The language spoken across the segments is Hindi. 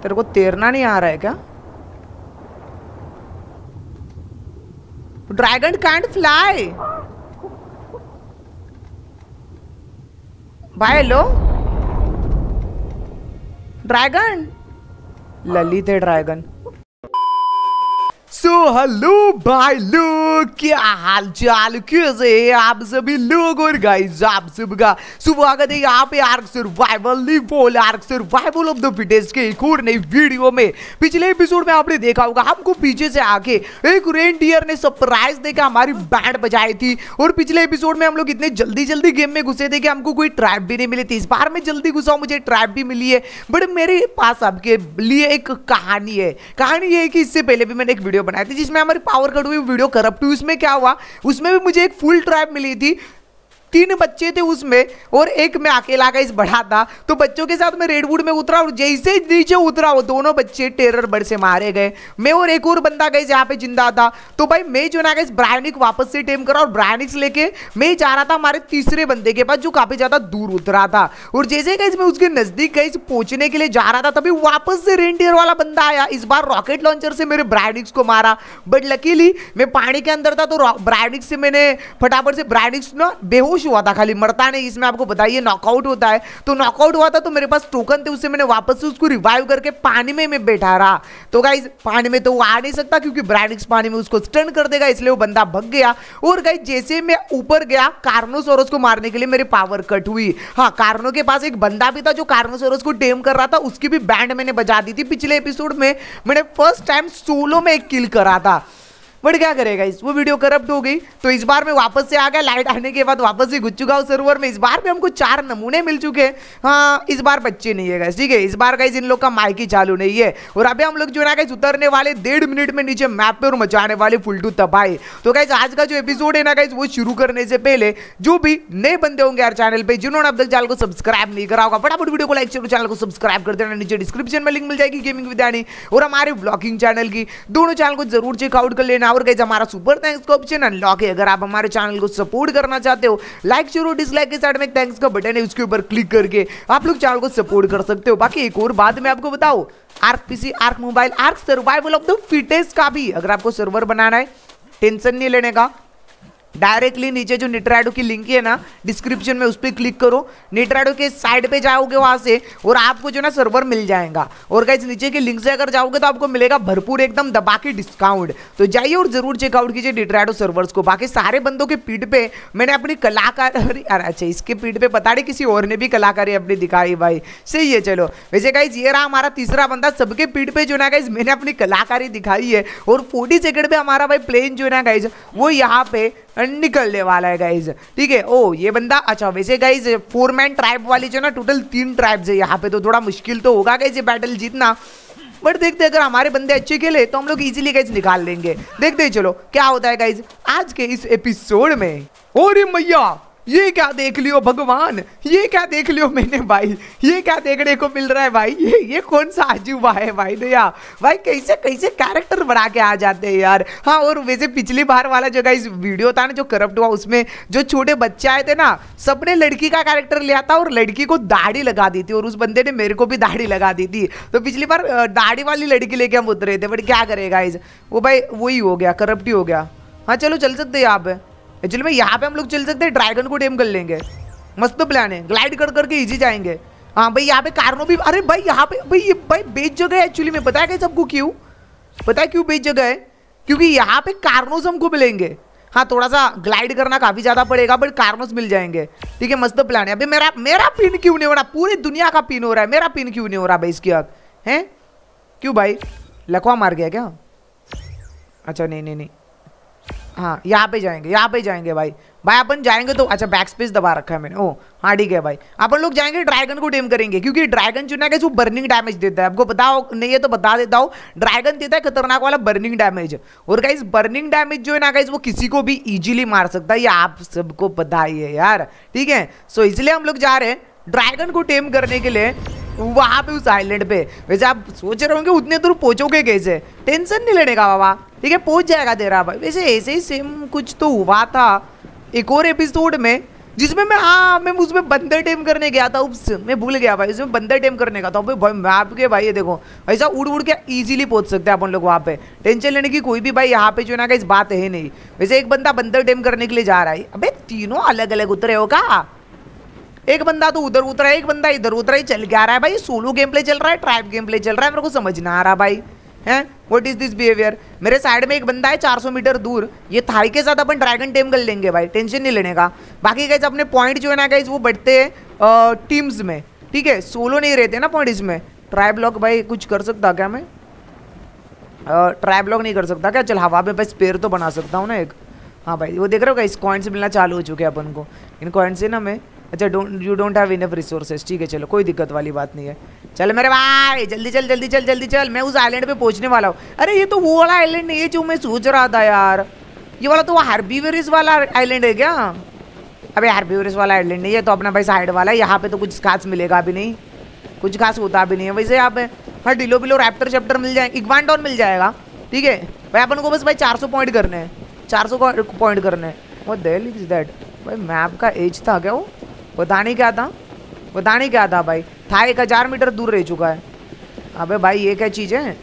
तेरे को तैरना नहीं आ रहा है क्या? ड्रैगन कांट फ्लाई भाई। हेलो ड्रैगन, ललित है ड्रैगन। सो हेलो भाई लोग, क्या हाल चाल, कैसे हैं आप सभी लोग? और गाइस आप सबका स्वागत है यहाँ पे Ark survival of the fittest के एक और नई वीडियो में। पिछले एपिसोड में आपने देखा होगा हमको पीछे से आके एक रेनडियर ने सरप्राइज देकर हमारी बैंड बजाई थी। और पिछले एपिसोड में हम लोग इतने जल्दी गेम में घुसे थे कि हमको कोई ट्रैप भी नहीं मिली थी। इस बार मैं जल्दी घुसा हूं, मुझे ट्रैप भी मिली है। बट मेरे पास आपके लिए एक कहानी है। कहानी ये है कि इससे पहले भी मैंने एक वीडियो बनाई थी जिसमें हमारी पावर कट हुई, वीडियो करप्ट हुई। उसमें क्या हुआ, उसमें भी मुझे एक फुल ट्राइब मिली थी। 3 बच्चे थे उसमें और एक मैं अकेला गाइस बढ़ा था। तो बच्चों के साथ मैं रेडवुड में उतरा और जैसे ही नीचे उतरा वो दोनों बच्चे टेरर बर्ड से मारे गए। मैं और एक और बंदा गाइस यहाँ पे जिंदा था। तो भाई मैं जो ना गाइस ब्रायनिक वापस से टेम करा और ब्रायनिक्स लेके मैं जा रहा था हमारे तीसरे बंदे के पास जो काफी ज्यादा दूर उतरा था। और जैसे गाइस मैं उसके नजदीक गाइस पहुंचने के लिए जा रहा था तभी वापस से रेनडियर वाला बंदा आया। इस बार रॉकेट लॉन्चर से मेरे ब्रायनिक्स को मारा। बट लकीली मैं पानी के अंदर था तो ब्रायनिक्स से मैंने फटाफट से ब्रायनिक्स ना बेहोश हुआ था, खाली मरता नहीं। इसमें आपको बताइए नॉकआउट होता है। तो नॉकआउट हुआ था तो मेरे पास टोकन थे, उससे मैंने वापस से उसको रिवाइव करके पानी में मैं बैठा रहा। तो गाइस पानी में तो वो आ नहीं सकता क्योंकि ब्रायनिक्स पानी में उसको स्टन कर देगा, इसलिए वो बंदा भग गया। और गाइस जैसे मैं ऊपर गया कार्नोसोरस को मारने के लिए मेरी पावर कट हुई। हाँ, कार्नो के पास एक बंदा भी था जो कार्नोसोरस को टेम कर रहा था, उसकी भी बैंड मैंने बजा दी थी। पिछले एपिसोड में मैंने फर्स्ट टाइम सोलो में एक किल करा था। बट क्या करेगा इस, वो वीडियो करप्ट हो गई। तो इस बार मैं वापस से आ गया, लाइट आने के बाद वापस से घुस चुका हूँ सर्वर में। इस बार भी हमको 4 नमूने मिल चुके हैं। हाँ, इस बार बच्चे नहीं है गाइस, ठीक है। इस बार गाइस इन लोग का माइक ही चालू नहीं है। और अभी हम लोग जो है गाइस उतरने वाले 1.5 मिनट में नीचे मैप पे और मचाने वाले फुल टू तबाही। तो गाइस आज का जो एपिसोड है ना गाइस, वो शुरू करने से पहले जो भी नए बंदे होंगे यार चैनल पे, जिन्होंने अब तक चैनल को सब्सक्राइब नहीं करा होगा, फटाफट वीडियो को लाइक करो, चैनल को सब्सक्राइब कर देना। नीचे डिस्क्रिप्शन में लिंक मिल जाएगी गेमिंग विद यानी और हमारे ब्लॉगिंग चैनल की, दोनों चैनल को जरूर चेकआउट कर लेना। और गाइस हमारा सुपर थैंक्स का ऑप्शन अनलॉक है। अगर आप हमारे चैनल को सपोर्ट करना चाहते हो, लाइक जरूर, डिसलाइक के साइड में एक थैंक्स का बटन है, उसके ऊपर क्लिक करके आप लोग चैनल को सपोर्ट कर सकते हो। बाकी एक और बात मैं आपको बताऊं, Ark PC, Ark mobile, Ark survival of the fittest का भी अगर आपको सर्वर बनाना है, टेंशन नहीं लेने का। डायरेक्टली नीचे जो निट्राडो की लिंक है ना डिस्क्रिप्शन में, उस पर क्लिक करो। निट्राडो के साइड पे जाओगे वहां से और आपको जो ना सर्वर मिल जाएगा। और गाइस नीचे के लिंक से अगर जाओगे तो आपको मिलेगा भरपूर एकदम दबा के डिस्काउंट। तो जाइए और जरूर चेकआउट कीजिए निट्राडो सर्वर्स को। बाकी सारे बंदों के पीठ पे मैंने अपनी कलाकारी, अच्छा इसके पीठ पे पता नहीं किसी और ने भी कलाकारी अपनी दिखाई भाई, सही है। चलो वैसे गाइस ये रहा हमारा तीसरा बंदा, सबके पीठ पे जो ना गाइस मैंने अपनी कलाकारी दिखाई है। और 40 सेकंड पे हमारा भाई प्लेन जो है ना गाइस वो यहाँ पे निकलने वाला है गाइज, ठीक है। ओ ये बंदा, अच्छा वैसे गाइज 4 मैन ट्राइब वाली जो ना टोटल 3 ट्राइब्स है यहाँ पे, तो थोड़ा मुश्किल तो होगा गाइज ये बैटल जीतना। बट देखते अगर हमारे बंदे अच्छे खेले तो हम लोग इजीली गाइज निकाल लेंगे। देखते चलो क्या होता है गाइज आज के इस एपिसोड में। और मैया ये क्या देख लियो भगवान, ये क्या देख लियो मैंने भाई, ये क्या देखने को मिल रहा है भाई। ये कौन सा अजूबा है भाई दया भाई, कैसे कैसे कैरेक्टर बना के आ जाते हैं यार। हाँ, और वैसे पिछली बार वाला जो गाइस वीडियो था ना जो करप्ट हुआ, उसमें जो छोटे बच्चे आए थे ना, सबने लड़की का कैरेक्टर लिया था और लड़की को दाढ़ी लगा दी थी। और उस बंदे ने मेरे को भी दाढ़ी लगा दी थी। तो पिछली बार दाढ़ी वाली लड़की लेके हम उतरे थे। बट क्या करेगा गाइस, वो भाई वही हो गया, करप्ट ही हो गया। हाँ चलो चल सकते हैं यहाँ पे, एक्चुअली में यहाँ पे हम लोग चल सकते हैं, ड्रैगन को टेम कर लेंगे। मस्त तो प्लान है, ग्लाइड कर करके इजी जाएंगे। हाँ भाई यहाँ पे कार्नो भी, अरे भाई यहाँ पे भाई ये भाई बेच जगह है एक्चुअली में। पता है क्या सबको क्यों, पता है क्यों बेच जगह है? क्योंकि यहाँ पे कार्नोस हमको मिलेंगे। हाँ थोड़ा सा ग्लाइड करना काफी ज्यादा पड़ेगा बट कार्नोस मिल जाएंगे, ठीक है। मस्त प्लान है। अभी मेरा पिन क्यों नहीं हो रहा, पूरी दुनिया का पिन हो रहा है, मेरा पिन क्यों नहीं हो रहा भाई इसकी हक है? क्यों भाई लखवा मार गया क्या? अच्छा नहीं, हाँ यहाँ पे जाएंगे भाई अपन जाएंगे तो, अच्छा बैक स्पेस दबा रखा है मैंने। ओ हाँ ठीक है भाई, अपन लोग जाएंगे ड्रैगन को टेम करेंगे क्योंकि ड्रैगन जो ना वो बर्निंग डैमेज देता है। आपको बताओ नहीं है तो बता देता हूँ, ड्रैगन देता है खतरनाक वाला बर्निंग डैमेज। और गाइस बर्निंग डैमेज जो है ना गाइस वो किसी को भी इजीली मार सकता है, ये आप सबको पता ही है यार, ठीक है। सो इसलिए हम लोग जा रहे हैं ड्रैगन को टेम करने के लिए वहां पे उस आइलैंड पे। वैसे आप सोच रहे होंगे उतने दूर पहुंचोगे कैसे, टेंशन नहीं लेने का बाबा, ठीक है पहुंच जाएगा तेरा भाई। वैसे ऐसे ही सेम कुछ तो हुआ था एक और एपिसोड में, जिसमें मैं उसमें बंदर टेम करने गया था। उप्स, मैं भूल गया भाई, उसमें बंदर टेम करने का था भाई। मैप के भाई ये देखो ऐसा उड़ उड़ के इजीली पहुंच सकते हैं अपन लोग वहाँ पे। टेंशन लेने की कोई भी भाई यहाँ पे जो ना इस बात है नहीं। वैसे एक बंदा बंदर टेम करने के लिए जा रहा है। अबे तीनों अलग अलग उतरे हो का? एक बंदा तो उधर उतरा है, एक बंदा इधर उतरा ही चल के आ रहा है भाई। सोलो गेम प्ले चल रहा है, ट्राइब गेम प्ले चल रहा है, मेरे को समझ ना आ रहा भाई हैं। What is this behaviour? मेरे साइड में एक बंदा है 400 मीटर दूर। ये थाई के साथ अपन ड्रैगन टेम कर लेंगे भाई, टेंशन नहीं लेने का। बाकी गाइस अपने पॉइंट जो है ना गाइस वो बढ़ते हैं टीम्स में, ठीक है, सोलो नहीं रहते ना पॉइंट इसमें। ट्राई ब्लॉक भाई कुछ कर सकता क्या मैं? ट्राई ब्लॉक नहीं कर सकता क्या? चल हवा में बस पेड़ तो बना सकता हूँ ना एक। हाँ भाई वो देख रहे हो गाइस कॉइन्स मिलना चालू हो चुके हैं अपन को। इन कॉइन्स से ना मैं अच्छा you don't have enough resources, ठीक है चलो कोई दिक्कत वाली बात नहीं है। चल मेरे भाई जल्दी चल जल्दी चल जल्दी चल, मैं उस आइलैंड पे पहुंचने वाला हूँ। अरे ये तो वो वाला आइलैंड नहीं है जो मैं सोच रहा था यार, ये वाला तो हार्बीवरिस वाला आइलैंड है क्या? अबे हार्बीवरिस वाला आइलैंड नहीं है तो अपना भाई साइड वाला है। यहाँ पे तो कुछ खास मिलेगा भी नहीं, कुछ खास होता भी नहीं है वैसे यहाँ पे। हाँ डिलो बिलो रैप्टर चैप्टर मिल जाए, इग्वानडॉन मिल जाएगा, ठीक है भाई। अपन को बस भाई 400 पॉइंट करने हैं, 400 पॉइंट करने हैं। What the hell is that भाई? मैप का एज था क्या वो? पता नहीं क्या था, पता नहीं क्या था भाई। था 1000 मीटर दूर रह चुका है। अबे भाई ये क्या चीज़ है?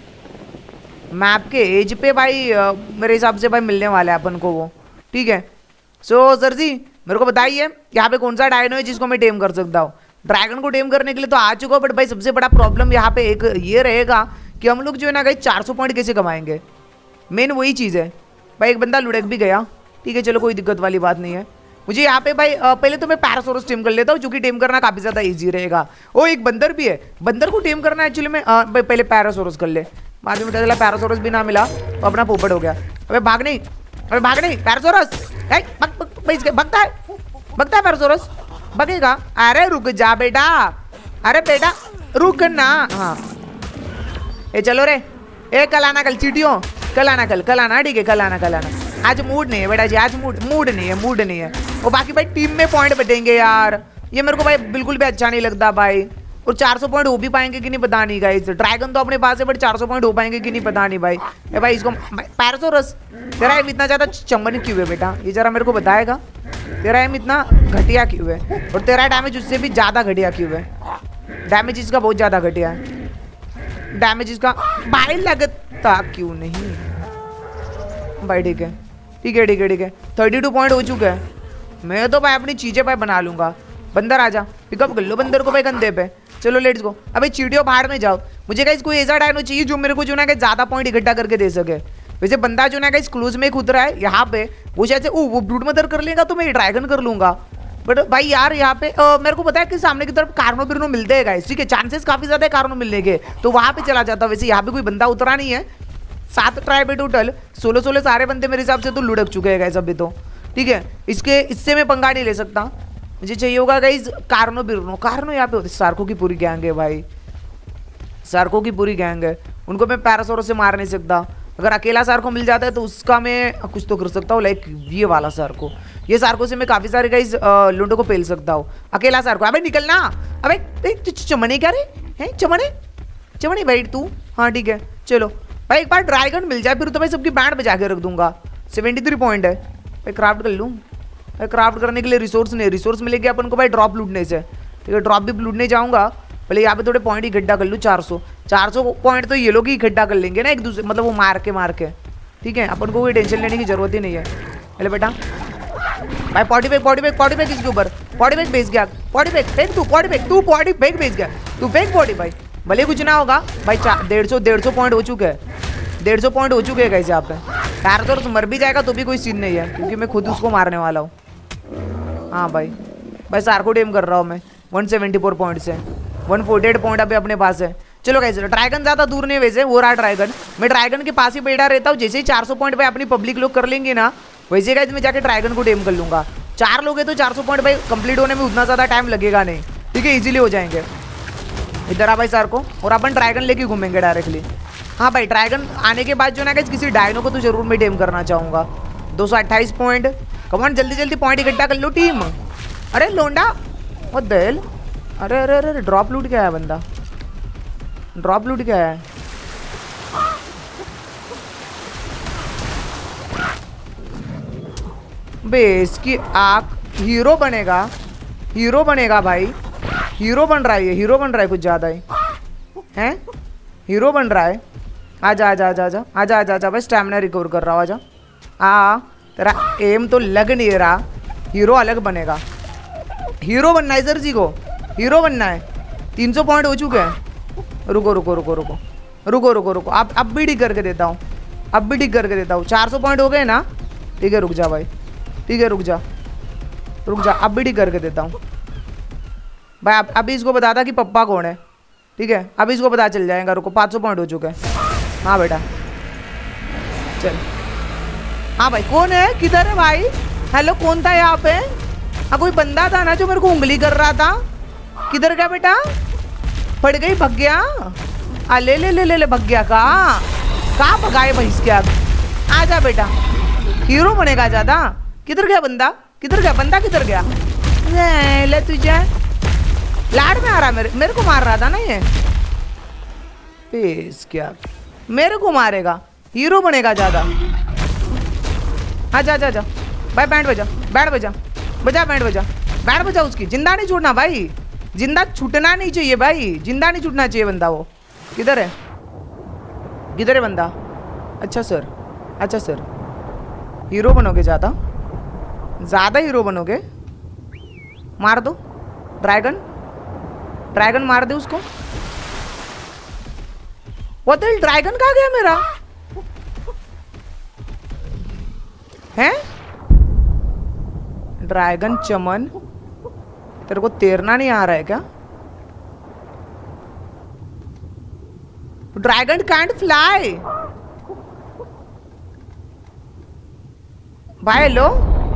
मैप के एज पे भाई मेरे हिसाब से भाई मिलने वाला है अपन को वो, ठीक है। सो सर जी मेरे को बताइए यहाँ पे कौन सा डायनो है जिसको मैं टेम कर सकता हूँ? ड्रैगन को टेम करने के लिए तो आ चुका हूँ, बट भाई सबसे बड़ा प्रॉब्लम यहाँ पे एक ये रहेगा कि हम लोग जो है ना भाई 400 पॉइंट कैसे कमाएंगे। मेन वही चीज़ है भाई। एक बंदा लुढ़क भी गया, ठीक है चलो कोई दिक्कत वाली बात नहीं है। मुझे यहाँ पे भाई पहले तो मैं पैरासोरस टेम कर लेता हूँ, जो कि टेम करना काफी ज्यादा इजी रहेगा। ओ एक बंदर भी है, बंदर को टेम करना एक्चुअली में भाई पहले पैरासोरस कर ले। बाद में पता चला पैरासोरस भी ना मिला तो अपना पोपट हो गया। अबे भाग नहीं, अबे भाग नहीं पैरासोरस, भगता है पैरासोरस, भगेगा। अरे रुक जा बेटा, अरे बेटा रुक ना। हाँ ए चलो रे, ए कल आना, कल चीटियों कल आना, कल आना, ठीक है कल आना। आज मूड नहीं है बेटा जी, आज मूड नहीं है। और बाकी भाई टीम में पॉइंट बटेंगे यार, ये मेरे को भाई बिल्कुल भी अच्छा नहीं लगता भाई। और 400 पॉइंट हो भी पाएंगे कि नहीं पता नहीं गाइस। ड्रैगन तो अपने पास है बट 400 पॉइंट हो पाएंगे कि नहीं पता नहीं भाई। ए भाई इसको पैरासोरस, तेरा एम इतना ज़्यादा चमन क्यों है बेटा? ये जरा मेरे को बताएगा तेरा एम इतना घटिया क्यों है, और तेरा डैमेज उससे भी ज़्यादा घटिया क्यों है? डैमेज इसका बहुत ज़्यादा घटिया है, डैमेज इसका भाई लगता क्यों नहीं भाई? ठीक है 32 पॉइंट हो चुके हैं। मैं तो भाई अपनी चीज़ें भाई बना लूंगा। बंदर आजा, पिकअप कर लो बंदर को भाई कंधे पे। चलो लेट्स गो। अबे चीटियों बाहर में जाओ। मुझे गाइस कोई ऐसा डायनो चाहिए जो मेरे को जो ना कि ज़्यादा पॉइंट इकट्ठा करके दे सके। वैसे बंदा जो ना गाइस क्लोज में खुद रहा है यहाँ पे, वो शायद से वो ब्रूड मदर कर लेगा तो मैं ड्रैगन कर लूंगा। बट भाई यार यहाँ पे मेरे को पता है कि सामने की तरफ कार्नो बिर्नो मिलते हैं गाइस, ठीक है चांसेस काफ़ी ज़्यादा है कार्नो मिलने के, तो वहाँ पे चला जाता। वैसे यहाँ पे कोई बंदा उतरा नहीं है। 7 ट्राइब है टोटल, 16 सारे बंदे मेरे हिसाब से तो लुढ़क चुके हैं गाइस अभी तो, ठीक है। इससे मैं पंगा नहीं ले सकता। मुझे चाहिए होगा गाइस कार्नो बिर्नो। कार्नो यहाँ पे होते, सार्को की पूरी गैंग है भाई, सार्को की पूरी गैंग है। उनको मैं पैरासोरस से मार नहीं सकता। अगर अकेला सार्को मिल जाता है तो उसका मैं कुछ तो कर सकता हूँ, लाइक ये वाला सार्को। ये सार्को से मैं काफ़ी सारे गाइस लूडो को पेल सकता हूँ। अकेला सार्को, अबे निकलना, अबे चमने क्या रे हैं? चमने बैठ तू। हाँ ठीक है चलो भाई, एक बार ड्रैगन मिल जाए फिर तो भाई सबकी बैंड बजा के रख दूंगा। 73 पॉइंट है भाई, क्राफ्ट कर लूँ भाई। क्राफ्ट करने के लिए रिसोर्स नहीं, रिसोर्स मिलेगी अपन को भाई ड्रॉप लूटने से, ठीक है। ड्रॉप भी लूटने जाऊँगा, पहले यहाँ पे थोड़े पॉइंट इकट्ठा कर लूँ। 400 पॉइंट तो ये लोग ही इकट्ठा कर लेंगे ना एक दूसरे, मतलब वो मार के, ठीक है। अपन को कोई टेंशन लेने की जरूरत ही नहीं है। पहले बेटा भाई पॉटी बैग इसके ऊपर, पॉटी बैग भेज गया, पॉटी बैग फेंक तू, पॉटी बैग भेज गया तू, फेंक पॉटी भाई, भले कुछ ना होगा भाई। 150 पॉइंट हो चुके हैं, 150 पॉइंट हो चुके हैं गाइस यहाँ पे। पैरासोरस मर भी जाएगा तो भी कोई सीन नहीं है, क्योंकि मैं खुद उसको मारने वाला हूँ। हाँ भाई सार्को टेम कर रहा हूँ मैं 174 पॉइंट से। 148 पॉइंट अभी अपने पास है। चलो गाइस ड्रैगन ज़्यादा दूर नहीं, वैसे वो रहा ड्रैगन। मैं ड्रैगन के पास ही बैठा रहता हूँ। जैसे ही 400 पॉइंट पे अपनी पब्लिक लोग कर लेंगे ना, वैसे गाइस मैं जाके ड्रैगन को टेम कर लूँगा। 4 लोग हैं तो 400 पॉइंट भाई कंप्लीट होने में उतना ज़्यादा टाइम लगेगा नहीं, ठीक है, इजीली हो जाएंगे। इधर आ भाई सार्को, और अपन ड्रैगन लेके घूमेंगे डायरेक्टली। हाँ भाई ड्रैगन आने के बाद जो ना गाइस किसी डायनो को तो जरूर मैं टेम करना चाहूँगा। 228 पॉइंट, कमान जल्दी पॉइंट इकट्ठा कर लो टीम। अरे लोंडा व्हाट द हेल, अरे ड्रॉप लूट क्या है बंदा, ड्रॉप लूट क्या है? बे इसकी आँख हीरो बनेगा, हीरो बनेगा भाई, हीरो बन रहा है ये, हीरो बन रहा है कुछ ज़्यादा ही हैं, हीरो बन रहा है। आजा आजा आजा आजा आजा आजा आजा भाई, स्टैमिना रिकवर कर रहा हूँ, आजा। तेरा एम तो लग नहीं रहा, हीरो अलग बनेगा। हीरो बनना है सर जी को, हीरो बनना है। 300 पॉइंट हो चुके हैं। रुको रुको रुको रुको रुको रुको रुको, अब भी ठीक करके देता हूँ, अब भी ठीक करके देता हूँ। 400 पॉइंट हो गए ना, ठीक है रुक जा भाई, ठीक है रुक जा रुक जा, अब भी ठीक करके देता हूँ भाई। अभी इसको बता था कि पप्पा कौन है, ठीक है अभी इसको पता चल जाएगा। रुको 500 पॉइंट हो चुके हैं। हाँ बेटा चल। हाँ भाई कौन है, किधर है भाई? हेलो कौन था यहाँ पे? हाँ कोई बंदा था ना जो मेरे को उंगली कर रहा था, किधर गया बेटा? पड़ गई, भग गया? ले ले ले ले ले, भग गया। कहाँ भगाए भाई इसके आग? आ जा बेटा, हीरो बनेगा ज्यादा। किधर गया बंदा, किधर गया बंदा, किधर गया? ले तुझे लाड में आ रहा, मेरे को मार रहा था ना ये। क्या मेरे को मारेगा, हीरो बनेगा ज्यादा। आजा आजा आजा भाई, बैंड बजा, बैंड बजा, बजा बैंड बजा, बैंड बजा उसकी। जिंदा नहीं छूटना भाई, जिंदा छूटना नहीं चाहिए भाई, जिंदा नहीं छूटना चाहिए बंदा। वो किधर है, किधर है बंदा? अच्छा सर, अच्छा सर, हीरो बनोगे ज़्यादा, ज़्यादा हीरो बनोगे। मार दो ड्रैगन, ड्रैगन मार दे उसको। वो दिल ड्रैगन कहाँ गया मेरा? हैं ड्रैगन चमन, तेरे को तैरना नहीं आ रहा है क्या? ड्रैगन कांट फ्लाई भाई। हेलो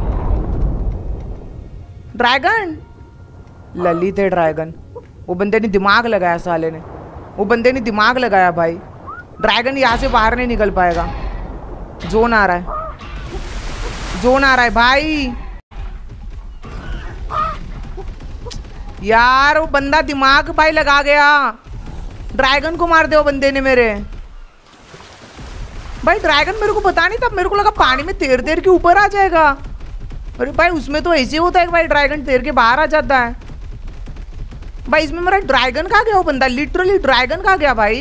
ड्रैगन, ललित है ड्रैगन। वो बंदे ने दिमाग लगाया, साले ने, वो बंदे ने दिमाग लगाया भाई। ड्रैगन यहाँ से बाहर नहीं निकल पाएगा। जोन आ रहा है, जोन आ रहा है भाई। यार वो बंदा दिमाग भाई लगा गया, ड्रैगन को मार दे वो बंदे ने मेरे भाई। ड्रैगन मेरे को पता नहीं था, मेरे को लगा पानी में तैर तैर के ऊपर आ जाएगा। अरे भाई उसमें तो ऐसे होता है कि भाई ड्रैगन तैर के बाहर आ जाता है भाई। इसमें मेरा ड्रैगन कहाँ गया? वो बंदा लिटरली ड्रैगन कहाँ गया भाई?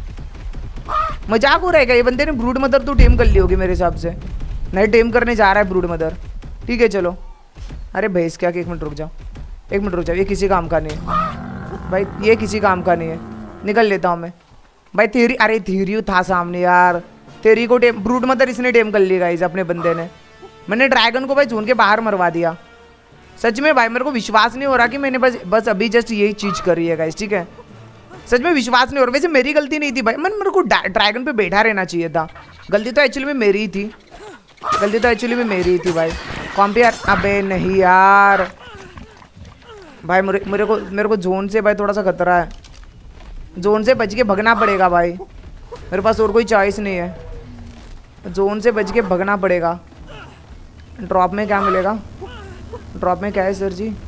मजाक हो रहेगा। ये बंदे ने ब्रूड मदर तो टेम कर ली होगी मेरे हिसाब से। नहीं टेम करने जा रहा है ब्रूड मदर, ठीक है चलो। अरे भैंस क्या, 1 मिनट रुक जाओ, 1 मिनट रुक जाओ, ये किसी काम का नहीं है भाई, ये किसी काम का नहीं है। निकल लेता हूँ मैं भाई। तेरी, अरे तेरी था सामने यार, तेरी को टेम, ब्रूड मदर इसने टेम कर ली गाइस अपने बंदे ने। मैंने ड्रैगन को भाई जोन के बाहर मरवा दिया। सच में भाई मेरे को विश्वास नहीं हो रहा कि मैंने बस अभी जस्ट यही चीज़ करी है गाइस, ठीक है। सच में विश्वास नहीं हो रहा। वैसे मेरी गलती नहीं थी भाई, मेरे को ड्रैगन पे बैठा रहना चाहिए था। गलती तो एक्चुअली में मेरी ही थी, गलती तो एक्चुअली में मेरी ही थी भाई। कॉम्पियर, अबे नहीं यार भाई, मेरे को जोन से भाई थोड़ा सा खतरा है। जोन से बच के भगना पड़ेगा भाई, मेरे पास और कोई चॉइस नहीं है। जोन से बच के भगना पड़ेगा। ड्रॉप में क्या मिलेगा? ड्रॉप में क्या है सर जी?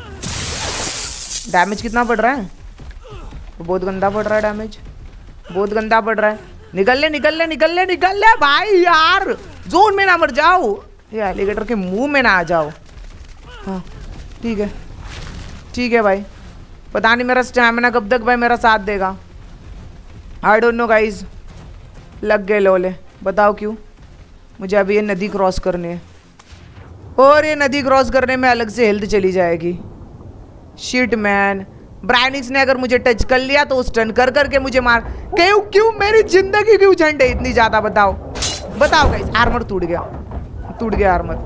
डैमेज कितना पड़ रहा है? बहुत गंदा पड़ रहा है डैमेज, बहुत गंदा पड़ रहा है। निकल ले निकल ले निकल ले निकल ले भाई यार, जोन में ना मर जाओ, ये एलिगेटर के मुंह में ना आ जाओ। हाँ ठीक है, ठीक है भाई। पता नहीं मेरा स्टैमिना कब तक भाई मेरा साथ देगा। I don't know guys. लग गए लोले, बताओ क्यों? मुझे अभी ये नदी क्रॉस करनी है, और ये नदी क्रॉस करने में अलग से हेल्थ चली जाएगी। शिट मैन, ब्रायनिक्स ने अगर मुझे टच कर लिया तो स्टन कर करके मुझे मार। क्यों क्यों मेरी जिंदगी क्यों झंड है इतनी ज्यादा? बताओ बताओ गाइस। आर्मर टूट गया, टूट गया आर्मर।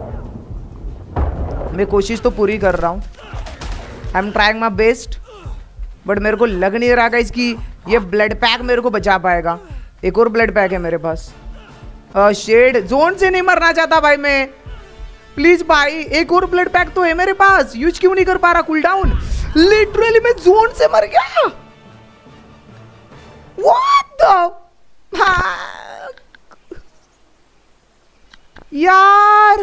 मैं कोशिश तो पूरी कर रहा हूँ, I am trying my best, but मेरे को लग नहीं रहा गाइस कि ये ब्लड पैक मेरे को बचा पाएगा। एक और ब्लड पैक है मेरे पास। शेड, जोन से नहीं मरना चाहता भाई मैं, प्लीज भाई। एक और ब्लड पैक तो है मेरे पास, यूज क्यों नहीं कर पा रहा? Cool down. लिटरली मैं जोन से मर गया। व्हाट द यार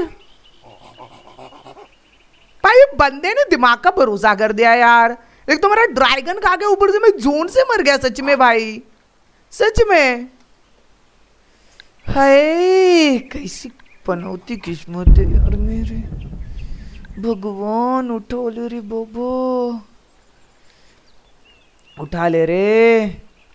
भाई, बंदे ने दिमाग का भरोसा कर दिया यार। एक तो मेरा ड्रैगन खा के ऊपर से मैं जोन से मर गया। सच में भाई, सच में। हाय कैसी पनौती किस्मत है यार मेरी। भगवान उठो ले रे बोबो, उठा ले रे।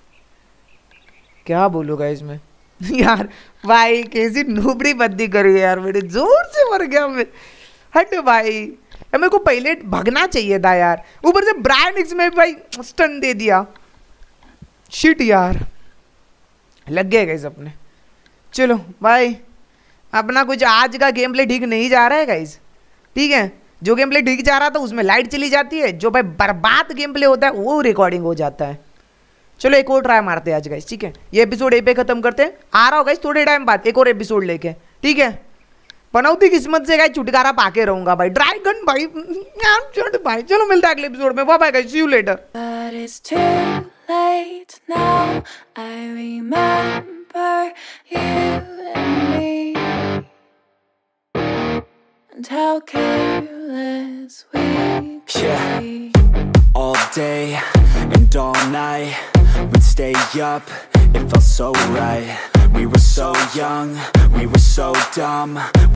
क्या बोलूँगा इसमें यार। भाई कैसी नूबड़ी बंदी करी यार, मेरे जोर से मर गया मैं। हट भाई, मेरे को पहले भगना चाहिए था यार, ऊपर से ब्रायन हिग्स में भाई स्टन दे दिया। शिट यार, लग गए गाइस अपने। चलो भाई, अपना कुछ आज का गेम प्ले ठीक नहीं जा रहा है गाइस, ठीक है। जो गेम प्ले ठीक जा रहा था उसमें लाइट चली जाती है, जो भाई बर्बाद गेम प्ले होता है वो रिकॉर्डिंग हो जाता है। चलो एक और ट्राई मारते हैं आज गाइस, ठीक है। ये एपिसोड यहीं पे खत्म करते हैं। आ रहा हो गाइस थोड़े टाइम बाद एक और एपिसोड लेके, ठीक है। पनौती किस्मत से गाइस छुटकारा पाके रहूंगा भाई। ड्रैगन भाई यार, चल भाई, चलो मिलता है अगले एपिसोड में। Bye bye guys, see you later. Late now, I remember you and me, and how careless we could be. All day and all night, we'd stay up, it felt so right. We were so young, we were so dumb.